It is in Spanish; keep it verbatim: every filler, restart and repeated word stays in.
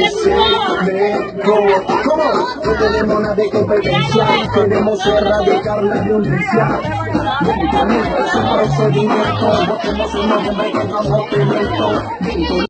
No tenemos nada de competencia, queremos erradicar la violencia. Es un procedimiento, votemos un hombre que no vote lento.